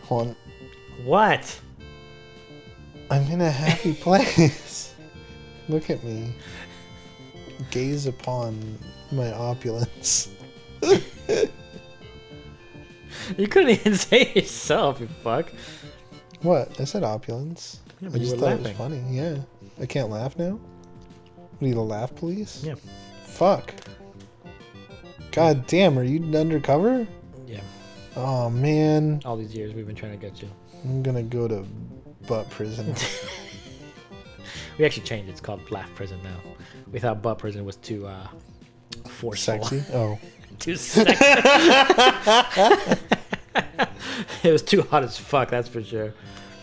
Hold What? on. I'm in a happy place. Look at me. Gaze upon my opulence. You couldn't even say it yourself, you fuck. What? I said opulence. Yeah, I but you just were thought laughing. it was funny. Yeah. I can't laugh now? What are you, the laugh police? Yeah. Fuck. God damn, are you undercover? Yeah. Oh, man. All these years we've been trying to get you. I'm gonna go to butt prison. We actually changed it. It's called Laugh Prison now. We thought butt prison was too forceful. Sexy? Oh. Too sexy. It was too hot as fuck, that's for sure.